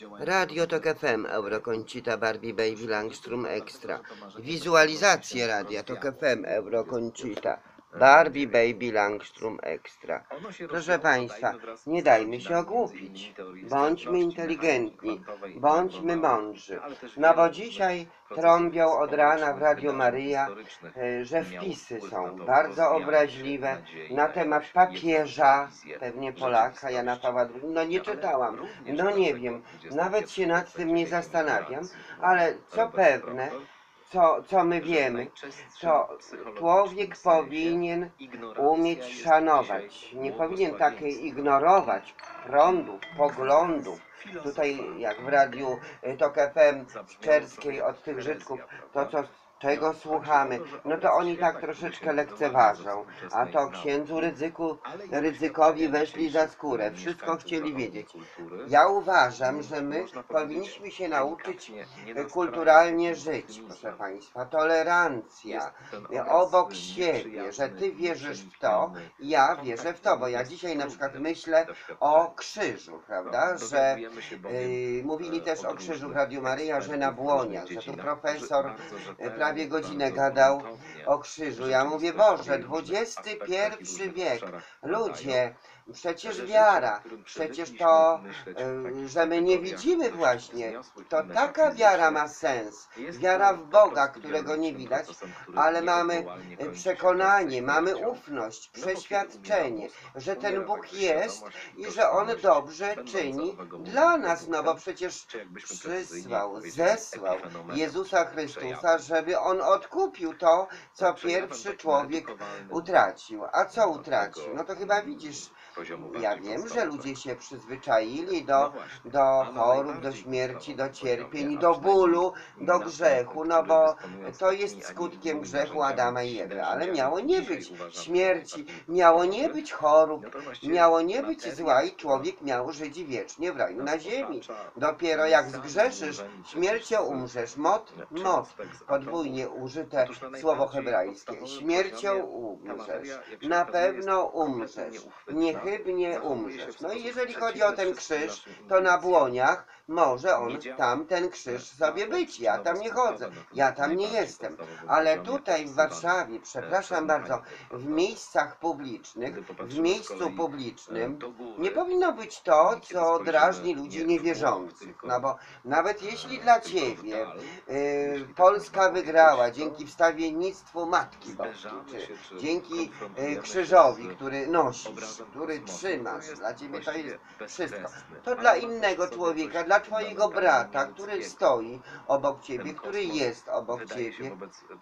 Radio Tok FM, Eurokoncita, Barbie Baby Langstrom Extra. Wizualizacje Radia Tok FM, Eurokoncita, Barbie Baby Langstrom Extra. Proszę Państwa, nie dajmy się ogłupić. Bądźmy inteligentni, bądźmy mądrzy. No bo dzisiaj trąbią od rana w Radio Maryja, że wpisy są bardzo obraźliwe na temat papieża, pewnie Polaka, Jana Pawła II. No nie czytałam, no nie wiem, nawet się nad tym nie zastanawiam, ale co pewne, co my wiemy, to człowiek powinien umieć szanować, nie powinien takiej ignorować prądów, poglądów. Tutaj jak w radiu Tok FM Czerskiej od tych Żydków, czego słuchamy, no to oni tak troszeczkę lekceważą, a to księdzu Rydzykowi weszli za skórę, wszystko chcieli wiedzieć. Ja uważam, że my powinniśmy się nauczyć kulturalnie żyć, proszę Państwa, tolerancja, obok siebie, że Ty wierzysz w to, ja wierzę w to, bo ja dzisiaj na przykład myślę o krzyżu, prawda, że mówili też o krzyżu w Radiu Maryja, że na błoniach, że tu profesor prawie godzinę gadał o krzyżu. Ja mówię, Boże, XXI wiek, ludzie, przecież wiara, przecież to, że my nie widzimy właśnie, to taka wiara ma sens. Wiara w Boga, którego nie widać, ale mamy przekonanie, mamy ufność, przeświadczenie, że ten Bóg jest i że On dobrze czyni dla nas, no bo przecież zesłał Jezusa Chrystusa, żeby On odkupił to, co pierwszy człowiek utracił. A co utracił? No to chyba widzisz, ja wiem, że ludzie się przyzwyczaili do chorób, do śmierci, do cierpień, do bólu, do grzechu, no bo to jest skutkiem grzechu Adama i Ewy, ale miało nie być śmierci, miało nie być chorób, miało nie być zła i człowiek miał żyć wiecznie w raju na ziemi. Dopiero jak zgrzeszysz, śmiercią umrzesz, mot, podwójnie użyte słowo hebrajskie, śmiercią umrzesz, na pewno umrzesz, niechybnie umrzesz. No i jeżeli chodzi o ten krzyż, to na Błoniach może on tam, ten krzyż sobie być. Ja tam nie chodzę, ja tam nie jestem. Ale tutaj w Warszawie, przepraszam bardzo, w miejscach publicznych, w miejscu publicznym nie powinno być to, co drażni ludzi niewierzących. No bo nawet jeśli dla Ciebie Polska wygrała dzięki wstawiennictwu Matki Boskiej, czy dzięki krzyżowi, który nosisz, który trzymasz, dla Ciebie to jest wszystko, to dla innego człowieka, dla Twojego brata, który stoi obok Ciebie, który jest obok Ciebie,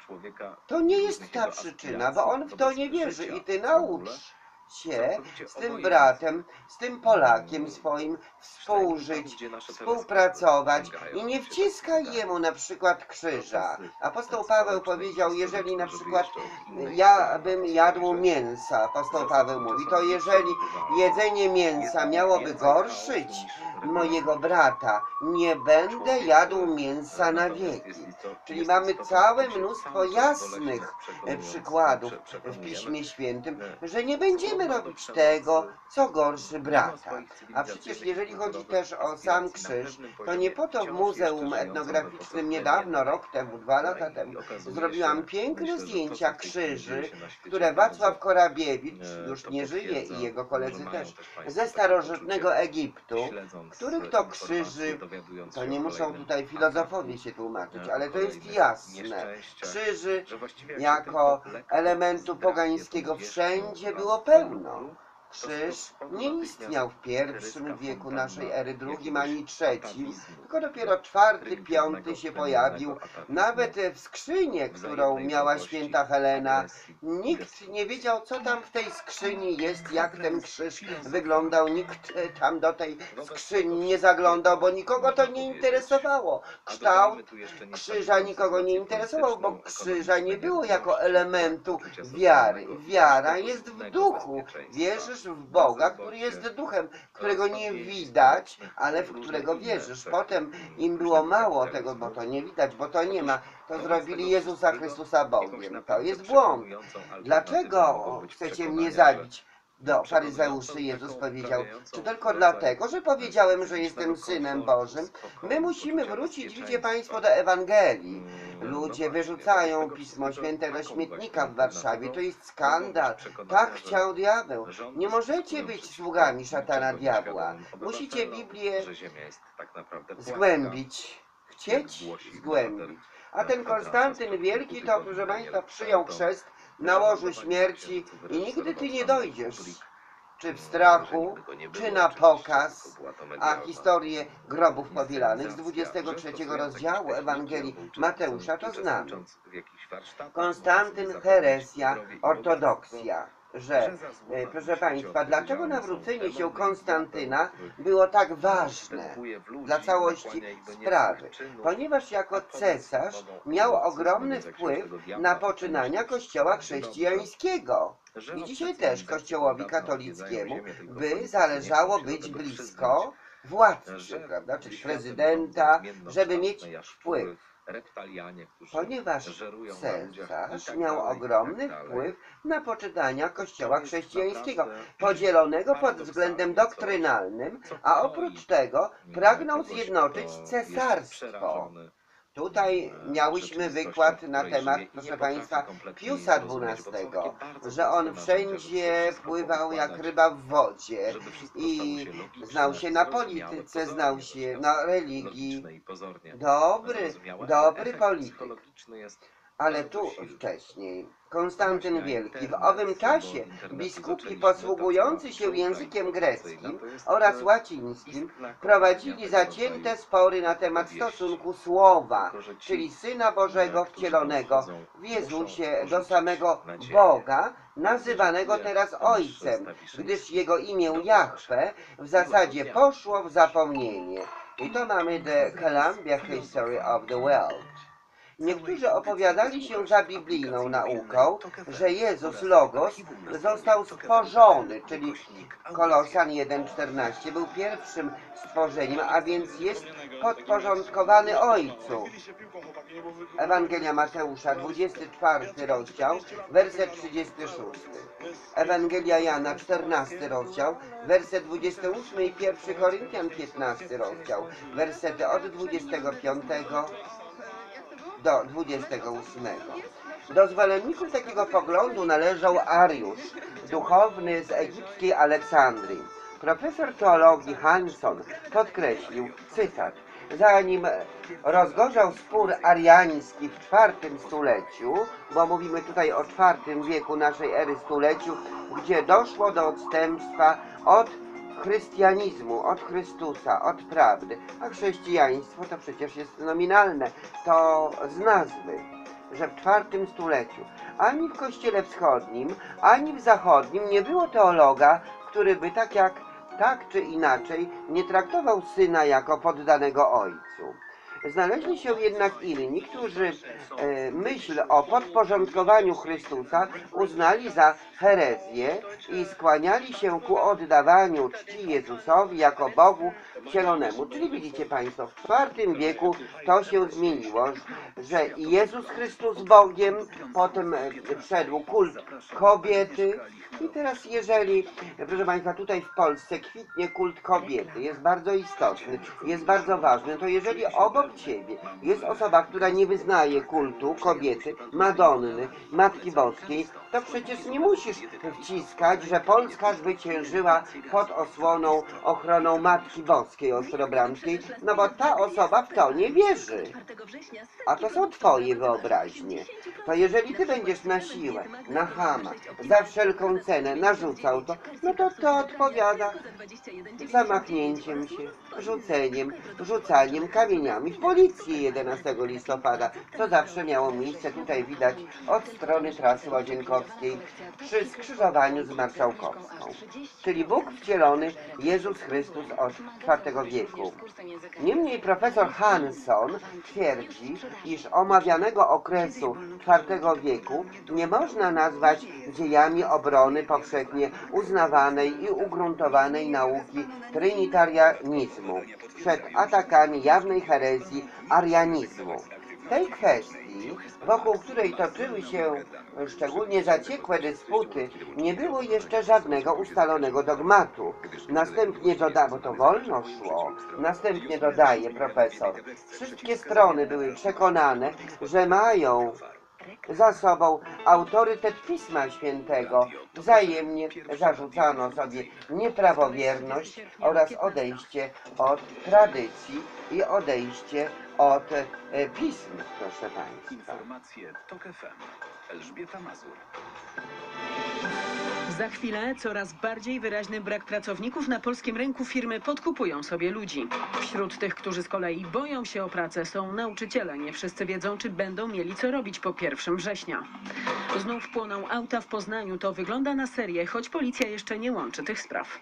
to nie jest ta przyczyna, bo on w to nie wierzy i Ty naucz się z tym bratem, z tym Polakiem swoim współżyć, współpracować i nie wciskaj jemu na przykład krzyża. Apostoł Paweł powiedział, jeżeli na przykład ja bym jadł mięsa, apostoł Paweł mówi, to jeżeli jedzenie mięsa miałoby gorszyć mojego brata, nie będę jadł mięsa na wieki. Czyli mamy całe mnóstwo jasnych przykładów w Piśmie Świętym, że nie będziemy robić tego, co gorszy brata. A przecież jeżeli chodzi też o sam krzyż, to nie po to w Muzeum Etnograficznym niedawno, rok temu, 2 lata temu, zrobiłam piękne zdjęcia krzyży, które Wacław Korabiewicz, już nie żyje i jego koledzy też, ze starożytnego Egiptu, których to krzyży, to nie muszą tutaj filozofowie się tłumaczyć, ale to jest jasne. Krzyży jako elementu pogańskiego wszędzie było pełno. Krzyż nie istniał w I wieku naszej ery, II ani III, tylko dopiero IV, V się pojawił. Nawet w skrzynie, którą miała święta Helena, nikt nie wiedział, co tam w tej skrzyni jest, jak ten krzyż wyglądał. Nikt tam do tej skrzyni nie zaglądał, bo nikogo to nie interesowało. Kształt krzyża nikogo nie interesował, bo krzyża nie było jako elementu wiary. Wiara jest w duchu. Wierzysz w Boga, który jest duchem, którego nie widać, ale w którego wierzysz. Potem im było mało tego, bo to nie widać, bo to nie ma. To zrobili Jezusa Chrystusa Bogiem. To jest błąd. Dlaczego chcecie mnie zabić? do faryzeuszy Jezus powiedział, czy tylko dlatego, że powiedziałem, że jestem Synem Bożym? My musimy wrócić, widzicie Państwo, do Ewangelii. Ludzie wyrzucają Pismo Święte do śmietnika w Warszawie. To jest skandal. Tak chciał diabeł. Nie możecie być sługami szatana diabła. Musicie Biblię zgłębić. Chcieć zgłębić. A ten Konstantyn Wielki to, proszę Państwa, przyjął chrzest na łożu śmierci i nigdy ty nie dojdziesz, czy w strachu, czy na pokaz, a historię grobów powielanych z 23 rozdziału Ewangelii Mateusza to znamy. Konstantyn, herezja, ortodoksja. Że, proszę Państwa, dlaczego nawrócenie się Konstantyna było tak ważne dla całości sprawy? Ponieważ jako cesarz miał ogromny wpływ na poczynania Kościoła chrześcijańskiego. I dzisiaj też Kościołowi katolickiemu by zależało być blisko władcy, prawda, czyli prezydenta, żeby mieć wpływ. Ponieważ cesarz miał ogromny wpływ na poczytania Kościoła chrześcijańskiego, podzielonego pod względem doktrynalnym, a oprócz tego pragnął zjednoczyć cesarstwo. Tutaj miałyśmy wykład na temat, proszę Państwa, Piusa XII, że on wszędzie pływał jak ryba w wodzie i znał się na polityce, znał się na religii. Dobry polityk. Ale tu wcześniej Konstantyn Wielki, w owym czasie biskupi posługujący się językiem greckim oraz łacińskim prowadzili zacięte spory na temat stosunku Słowa, czyli Syna Bożego wcielonego w Jezusie do samego Boga, nazywanego teraz Ojcem, gdyż jego imię Jahwe w zasadzie poszło w zapomnienie. I to mamy The Columbia History of the World. Niektórzy opowiadali się za biblijną nauką, że Jezus Logos został stworzony, czyli Kolosan 1,14 był pierwszym stworzeniem, a więc jest podporządkowany Ojcu. Ewangelia Mateusza, 24 rozdział, werset 36. Ewangelia Jana, 14 rozdział, werset 28 i 1 Koryntian, 15 rozdział, wersety od 25 do 28. Do zwolenników takiego poglądu należał Ariusz, duchowny z egipskiej Aleksandrii. Profesor teologii Hanson podkreślił, cytat, zanim rozgorzał spór ariański w IV stuleciu, bo mówimy tutaj o IV wieku naszej ery stuleciu, gdzie doszło do odstępstwa od chrystianizmu, od Chrystusa, od prawdy, a chrześcijaństwo to przecież jest nominalne, to z nazwy, że w IV stuleciu ani w Kościele Wschodnim, ani w Zachodnim nie było teologa, który by tak czy inaczej nie traktował Syna jako poddanego Ojcu. Znaleźli się jednak inni, którzy myśl o podporządkowaniu Chrystusa uznali za herezję i skłaniali się ku oddawaniu czci Jezusowi jako Bogu wcielonemu. Czyli widzicie Państwo, w IV wieku to się zmieniło, że Jezus Chrystus Bogiem, potem wszedł kult kobiety i teraz jeżeli, proszę Państwa, tutaj w Polsce kwitnie kult kobiety, jest bardzo istotny, jest bardzo ważny, to jeżeli obok Ciebie jest osoba, która nie wyznaje kultu kobiety, Madonny, Matki Boskiej, to przecież nie musisz wciskać, że Polska zwyciężyła pod osłoną, ochroną Matki Boskiej Ostrobramskiej, no bo ta osoba w to nie wierzy. A to są Twoje wyobraźnie. To jeżeli Ty będziesz na siłę, na chama, za wszelką cenę narzucał to, no to odpowiada zamachnięciem się, rzucaniem kamieniami w policję 11 listopada, co zawsze miało miejsce, tutaj widać od strony trasy Łazienkowskiej przy skrzyżowaniu z Marszałkowską. Czyli Bóg wcielony, Jezus Chrystus od IV wieku. Niemniej profesor Hanson twierdzi, iż omawianego okresu IV wieku nie można nazwać dziejami obrony powszechnie uznawanej i ugruntowanej nauki trinitarianizmu przed atakami jawnej herezji arianizmu. W tej kwestii, wokół której toczyły się szczególnie zaciekłe dysputy, nie było jeszcze żadnego ustalonego dogmatu. Następnie bo to wolno szło, następnie dodaje profesor, wszystkie strony były przekonane, że mają za sobą autorytet Pisma Świętego. Wzajemnie zarzucano sobie nieprawowierność oraz odejście od tradycji i odejście od pism, proszę Państwa. Informacje TOK FM. Elżbieta Mazur. Za chwilę coraz bardziej wyraźny brak pracowników na polskim rynku. Firmy podkupują sobie ludzi. Wśród tych, którzy z kolei boją się o pracę, są nauczyciele. Nie wszyscy wiedzą, czy będą mieli co robić po 1 września. Znów płoną auta w Poznaniu. To wygląda na serię, choć policja jeszcze nie łączy tych spraw.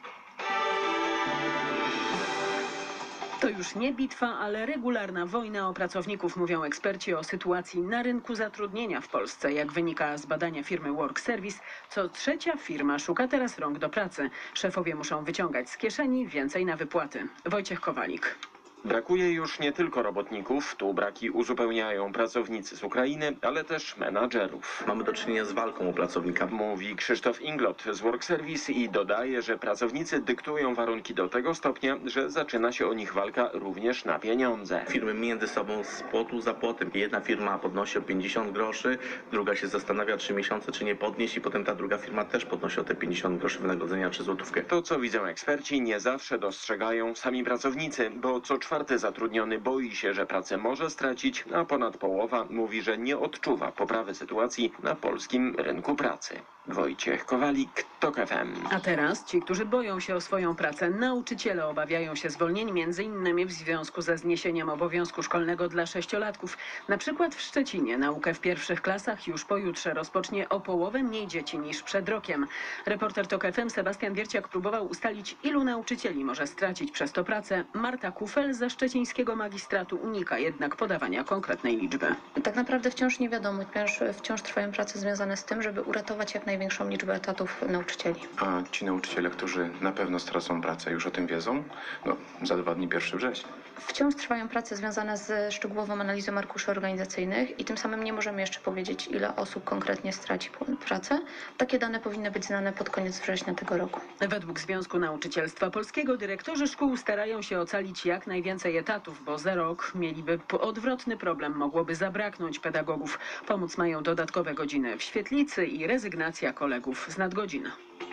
To już nie bitwa, ale regularna wojna o pracowników, mówią eksperci o sytuacji na rynku zatrudnienia w Polsce. Jak wynika z badania firmy Work Service, co 3. firma szuka teraz rąk do pracy. Szefowie muszą wyciągać z kieszeni więcej na wypłaty. Wojciech Kowalik. Brakuje już nie tylko robotników, tu braki uzupełniają pracownicy z Ukrainy, ale też menadżerów. Mamy do czynienia z walką o pracownika. Mówi Krzysztof Inglot z Work Service i dodaje, że pracownicy dyktują warunki do tego stopnia, że zaczyna się o nich walka również na pieniądze. Firmy między sobą z płotu za płotem. Jedna firma podnosi o 50 groszy, druga się zastanawia 3 miesiące, czy nie podnieść i potem ta druga firma też podnosi o te 50 groszy wynagrodzenia czy złotówkę. To, co widzą eksperci, nie zawsze dostrzegają sami pracownicy, bo co 4. zatrudniony boi się, że pracę może stracić, a ponad połowa mówi, że nie odczuwa poprawy sytuacji na polskim rynku pracy. Wojciech Kowalik, TOK FM. A teraz ci, którzy boją się o swoją pracę. Nauczyciele obawiają się zwolnień, m.in. w związku ze zniesieniem obowiązku szkolnego dla 6-latków. Na przykład w Szczecinie naukę w 1. klasach już pojutrze rozpocznie o połowę mniej dzieci niż przed rokiem. Reporter TOK FM Sebastian Wierciak próbował ustalić, ilu nauczycieli może stracić przez to pracę. Marta Kufel ze szczecińskiego magistratu unika jednak podawania konkretnej liczby. Tak naprawdę wciąż nie wiadomo, ponieważ wciąż trwają prace związane z tym, żeby uratować jak największą liczbę etatów nauczycieli. A ci nauczyciele, którzy na pewno stracą pracę, już o tym wiedzą? No, za 2 dni 1 września. Wciąż trwają prace związane z szczegółową analizą arkuszy organizacyjnych i tym samym nie możemy jeszcze powiedzieć, ile osób konkretnie straci pracę. Takie dane powinny być znane pod koniec września tego roku. Według Związku Nauczycielstwa Polskiego dyrektorzy szkół starają się ocalić jak najwięcej etatów, bo za rok mieliby odwrotny problem. Mogłoby zabraknąć pedagogów. Pomóc mają dodatkowe godziny w świetlicy i rezygnacja kolegów z nadgodzin.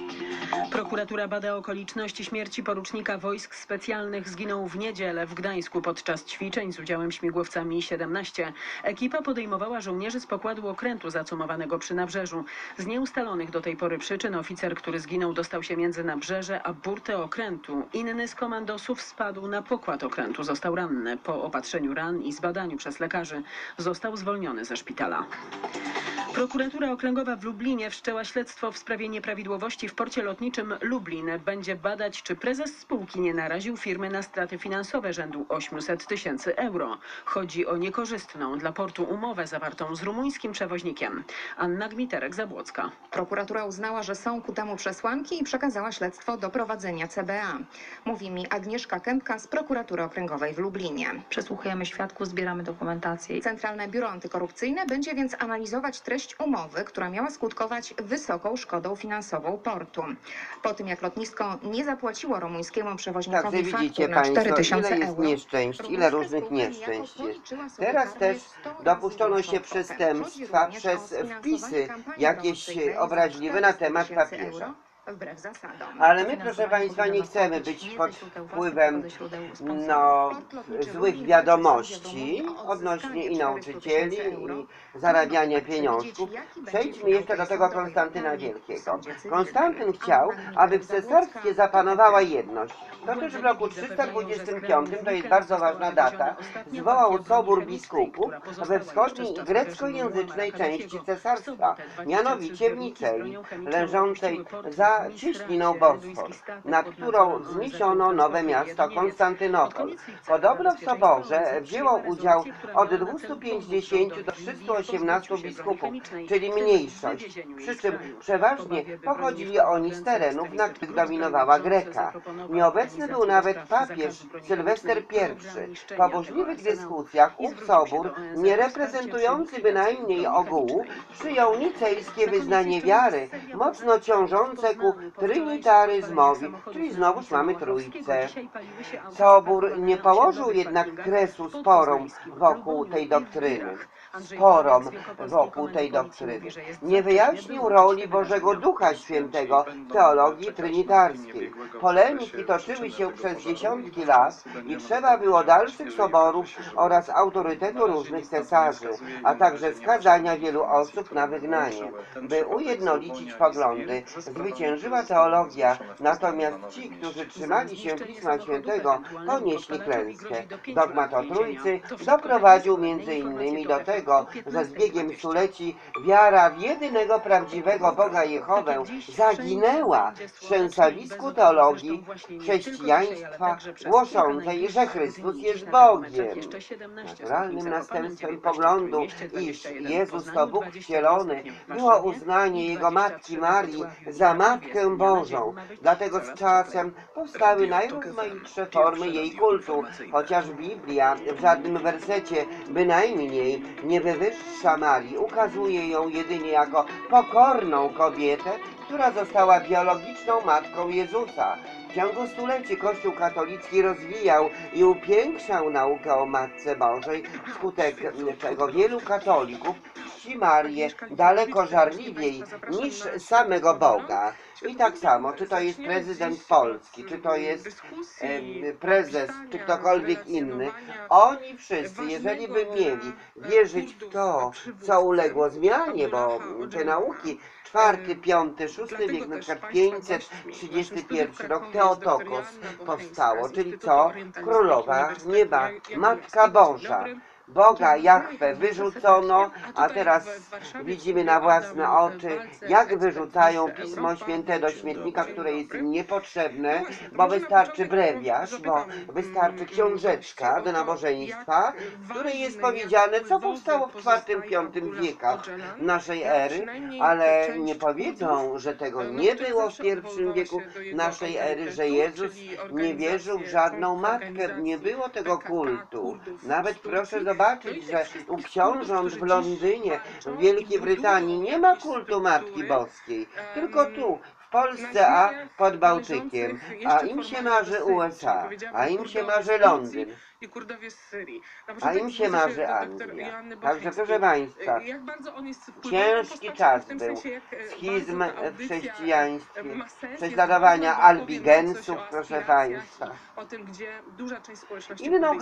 Prokuratura bada okoliczności śmierci porucznika wojsk specjalnych. Zginął w niedzielę w Gdańsku podczas ćwiczeń z udziałem śmigłowca Mi-17. Ekipa podejmowała żołnierzy z pokładu okrętu zacumowanego przy nabrzeżu. Z nieustalonych do tej pory przyczyn oficer, który zginął, dostał się między nabrzeże a burtę okrętu. Inny z komandosów spadł na pokład okrętu. Został ranny. Po opatrzeniu ran i zbadaniu przez lekarzy został zwolniony ze szpitala. Prokuratura Okręgowa w Lublinie wszczęła śledztwo w sprawie nieprawidłowości w porcie lotniczym Lublin. Będzie badać, czy prezes spółki nie naraził firmy na straty finansowe rzędu 800 000 euro. Chodzi o niekorzystną dla portu umowę zawartą z rumuńskim przewoźnikiem. Anna Gmiterek-Zabłocka. Prokuratura uznała, że są ku temu przesłanki i przekazała śledztwo do prowadzenia CBA. Mówi mi Agnieszka Kępka z Prokuratury Okręgowej w Lublinie. Przesłuchujemy świadków, zbieramy dokumentację. Centralne Biuro Antykorupcyjne będzie więc analizować treść umowy, która miała skutkować wysoką szkodą finansową portu. Po tym, jak lotnisko nie zapłaciło rumuńskiemu przewoźnikowi faktur na 4000 ile jest euro, nieszczęść, ile różnych nieszczęść jest. Teraz też dopuszczono się przestępstwa przez wpisy jakieś obraźliwe na temat papieża. Wbrew zasadom. Ale my, proszę Państwa, nie chcemy być pod wpływem złych wiadomości odnośnie i nauczycieli, i zarabiania pieniążków. Przejdźmy jeszcze do tego Konstantyna Wielkiego. Konstantyn chciał, aby w cesarstwie zapanowała jedność. To też w roku 325, to jest bardzo ważna data, zwołał sobór biskupów we wschodniej greckojęzycznej części cesarstwa, mianowicie w Nicei, leżącej za za cieśniną Bosfor, nad którą wzniesiono nowe miasto Konstantynopol. Podobno w soborze wzięło udział od 250 do 318 biskupów, czyli mniejszość, przy czym przeważnie pochodzili oni z terenów, na których dominowała Greka. Nieobecny był nawet papież Sylwester I. Po burzliwych dyskusjach ów sobór, nie reprezentujący bynajmniej ogółu, przyjął nicejskie wyznanie wiary, mocno ciążące ku trynitaryzmowi, czyli znowuż mamy trójcę. Sobór nie położył jednak kresu sporom wokół tej doktryny. Nie wyjaśnił roli Bożego Ducha Świętego w teologii trinitarskiej. Polemiki toczyły się przez dziesiątki lat i trzeba było dalszych soborów oraz autorytetu różnych cesarzy, a także skazania wielu osób na wygnanie. By ujednolicić poglądy, zwyciężyła teologia, natomiast ci, którzy trzymali się Pisma Świętego, ponieśli klęskę. Dogmat o Trójcy doprowadził m.in. do tego, że z biegiem stuleci wiara w jedynego prawdziwego Boga Jehowę zaginęła w trzęsawisku teologii chrześcijaństwa głoszącej, że Chrystus jest Bogiem. Naturalnym następstwem poglądu, iż Jezus to Bóg wcielony, było uznanie Jego Matki Marii za Matkę Bożą. Dlatego z czasem powstały najrozmaitsze formy jej kultu, chociaż Biblia w żadnym wersecie bynajmniej nie wywyższa Marii, ukazuje ją jedynie jako pokorną kobietę, która została biologiczną matką Jezusa. W ciągu stuleci Kościół katolicki rozwijał i upiększał naukę o Matce Bożej, wskutek czego wielu katolików czci Marię daleko żarliwiej niż samego Boga. I tak samo, czy to jest prezydent Polski, czy to jest prezes, czy ktokolwiek inny, oni wszyscy, jeżeli by mieli wierzyć w to, co uległo zmianie, bo te nauki IV, V, VI wiek, na przykład 531 rok Teotokos powstało, czyli co? Królowa Nieba, Matka Boża. Boga Jahwe wyrzucono, a teraz widzimy na własne oczy, jak wyrzucają Pismo Święte do śmietnika, które jest im niepotrzebne, bo wystarczy brewiarz, bo wystarczy książeczka do nabożeństwa, w której jest powiedziane, co powstało w IV-V wiekach naszej ery, ale nie powiedzą, że tego nie było w I wieku naszej ery, że Jezus nie wierzył w żadną matkę, nie było tego kultu. Nawet proszę zobaczyć, że u książąt w Londynie, w Wielkiej Brytanii nie ma kultu Matki Boskiej, tylko tu, w Polsce, a pod Bałtykiem, a im się marzy USA, a im się marzy Londyn, a im się marzy Anglia. Także proszę Państwa, ciężki czas był, schizm w chrześcijaństwie, prześladowania albigensów, proszę Państwa. Inną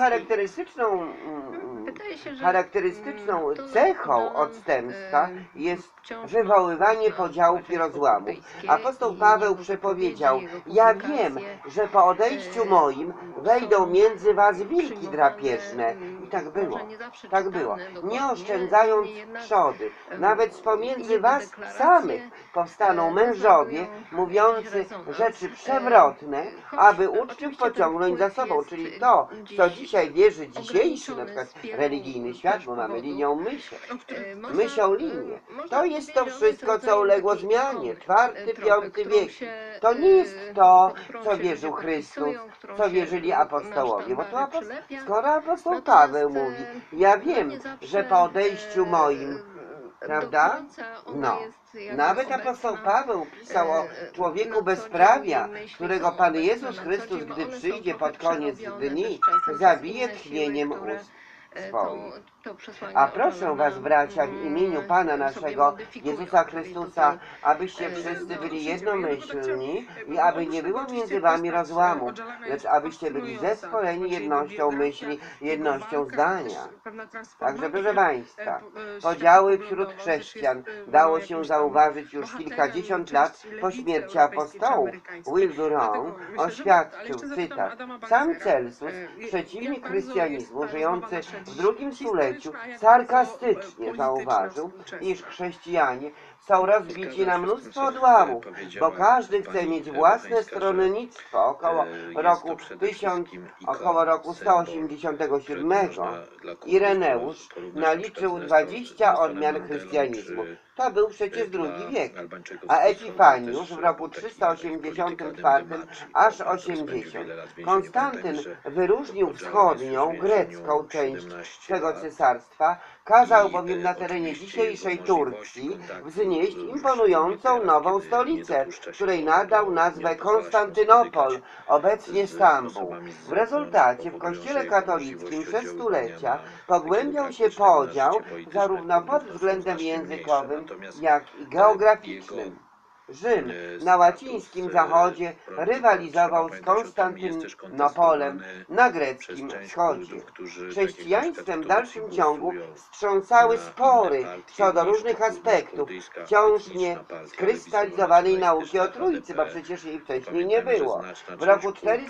charakterystyczną cechą odstępstwa jest wywoływanie podziałów i rozłamów. Apostoł Paweł przepowiedział: ja wiem, że po odejściu moim wejdą między was wilki drapieżne. I tak było, tak było. Nie oszczędzając trzody, nawet z pomiędzy was samych powstaną mężowie mówiący rzeczy przewrotne, aby uczniów pociągnąć za sobą. Czyli to, co dzisiaj wierzy dzisiejszy, na przykład religijny świat, bo mamy linią myślą linię. To jest to wszystko, co uległo zmianie. IV, V wiek. To nie jest to, co wierzył Chrystus, co wierzyli apostołowie. Bo to skoro apostoł Paweł mówi: ja wiem, że po odejściu moim, prawda? No. Nawet apostoł Paweł pisał o człowieku bezprawia, którego Pan Jezus Chrystus, gdy przyjdzie pod koniec dni, zabije tchnieniem ust swoich. A proszę was, bracia, w imieniu Pana naszego Jezusa Chrystusa, abyście wszyscy byli jednomyślni i aby nie było między wami rozłamu, lecz abyście byli zespoleni jednością myśli, jednością zdania. Także, proszę Państwa, podziały wśród chrześcijan dało się zauważyć już kilkadziesiąt lat po śmierci apostołów. Will Durant oświadczył, cytat: sam Celsus, przeciwnik chrystianizmu, żyjący w II stuleciu, sarkastycznie zauważył, iż chrześcijanie są rozbici na mnóstwo odłamów, bo każdy chce mieć własne stronnictwo. Około roku 187 Ireneusz naliczył 20 odmian chrystianizmu. To był przecież II wiek, a Epifaniusz w roku 384 aż 80. Konstantyn wyróżnił wschodnią, grecką część swego cesarstwa, kazał bowiem na terenie dzisiejszej Turcji wznieść imponującą nową stolicę, której nadał nazwę Konstantynopol, obecnie Stambuł. W rezultacie w Kościele katolickim przez stulecia pogłębiał się podział zarówno pod względem językowym, jak i geograficznym. Rzym na łacińskim zachodzie rywalizował z Konstantynopolem na greckim wschodzie. Chrześcijaństwem w dalszym ciągu wstrząsały spory co do różnych aspektów wciąż nie skrystalizowanej nauki o Trójcy, bo przecież jej wcześniej nie było. W roku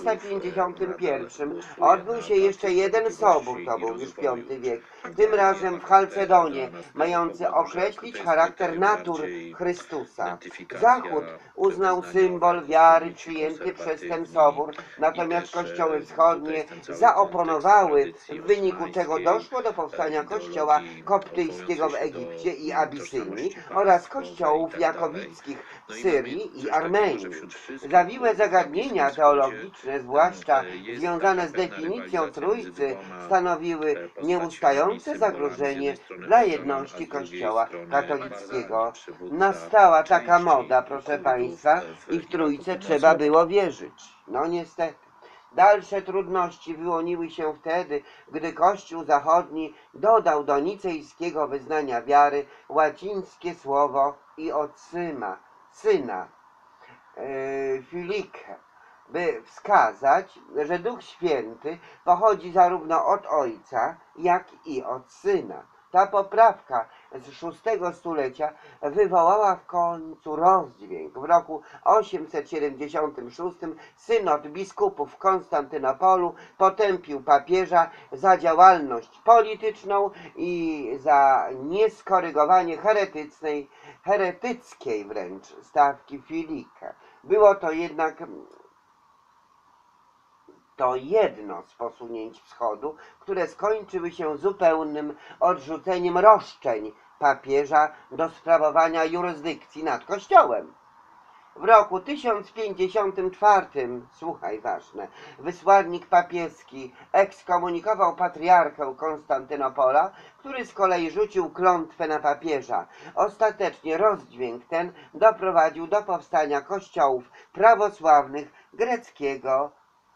451 odbył się jeszcze jeden sobór, to był już V wiek, tym razem w Chalcedonie, mający określić charakter natur Chrystusa. Zachód uznał symbol wiary przyjęty przez ten sobór, natomiast kościoły wschodnie zaoponowały, w wyniku czego doszło do powstania kościoła koptyjskiego w Egipcie i Abysynii oraz kościołów jakowickich w Syrii i Armenii. Zawiłe zagadnienia teologiczne, zwłaszcza związane z definicją Trójcy, stanowiły nieustające zagrożenie dla jedności Kościoła katolickiego. Nastała taka moda, proszę Państwa, i w Trójcę trzeba było wierzyć. No niestety. Dalsze trudności wyłoniły się wtedy, gdy Kościół zachodni dodał do nicejskiego wyznania wiary łacińskie słowo iocyma, syna, filike, by wskazać, że Duch Święty pochodzi zarówno od Ojca, jak i od Syna. Ta poprawka z VI stulecia wywołała w końcu rozdźwięk. W roku 876 synod biskupów w Konstantynopolu potępił papieża za działalność polityczną i za nieskorygowanie heretyckiej wręcz stawki filika. Było to jednak jedno z posunięć wschodu, które skończyły się zupełnym odrzuceniem roszczeń papieża do sprawowania jurysdykcji nad Kościołem. W roku 1054, słuchaj ważne, wysłannik papieski ekskomunikował patriarchę Konstantynopola, który z kolei rzucił klątwę na papieża. Ostatecznie rozdźwięk ten doprowadził do powstania kościołów prawosławnych greckiego,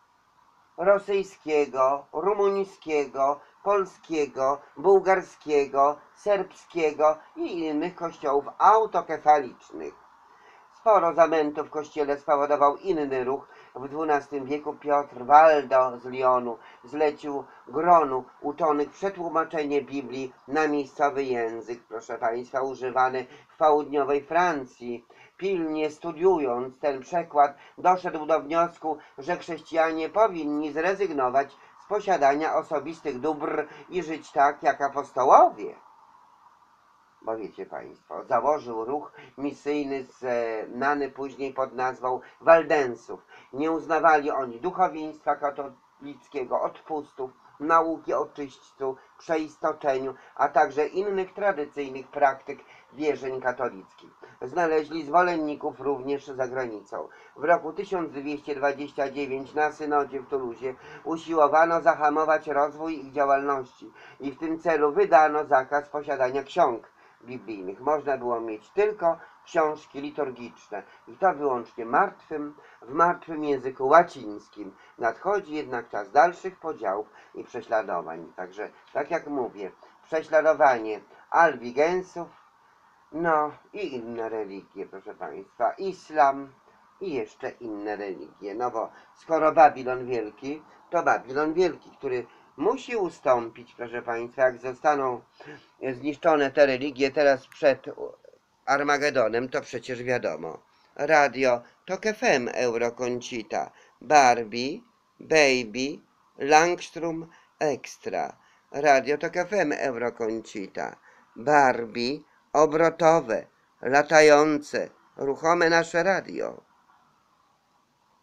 rosyjskiego, rumuńskiego, polskiego, bułgarskiego, serbskiego i innych kościołów autokefalicznych. Sporo zamętu w kościele spowodował inny ruch. W XII wieku Piotr Waldo z Lyonu zlecił gronu uczonych przetłumaczenie Biblii na miejscowy język, proszę Państwa, używany w południowej Francji. Pilnie studiując ten przekład, doszedł do wniosku, że chrześcijanie powinni zrezygnować z posiadania osobistych dóbr i żyć tak jak apostołowie. Bo wiecie Państwo, założył ruch misyjny znany później pod nazwą Waldensów. Nie uznawali oni duchowieństwa katolickiego, odpustów, nauki o czyśćcu, przeistoczeniu, a także innych tradycyjnych praktyk wierzeń katolickich. Znaleźli zwolenników również za granicą. W roku 1229 na synodzie w Tuluzie usiłowano zahamować rozwój ich działalności i w tym celu wydano zakaz posiadania ksiąg biblijnych. Można było mieć tylko książki liturgiczne i to wyłącznie w martwym języku łacińskim. Nadchodzi jednak czas dalszych podziałów i prześladowań. Także, tak jak mówię, prześladowanie albigensów, no i inne religie, proszę Państwa, islam i jeszcze inne religie. No bo skoro Babilon Wielki, to Babilon Wielki, który musi ustąpić, proszę Państwa, jak zostaną zniszczone te religie teraz przed Armagedonem, to przecież wiadomo. Radio Tok FM, Eurokoncita, Barbie, Baby, Langstrom, Extra. Radio Tok FM, Eurokoncita, Barbie, obrotowe, latające, ruchome nasze radio.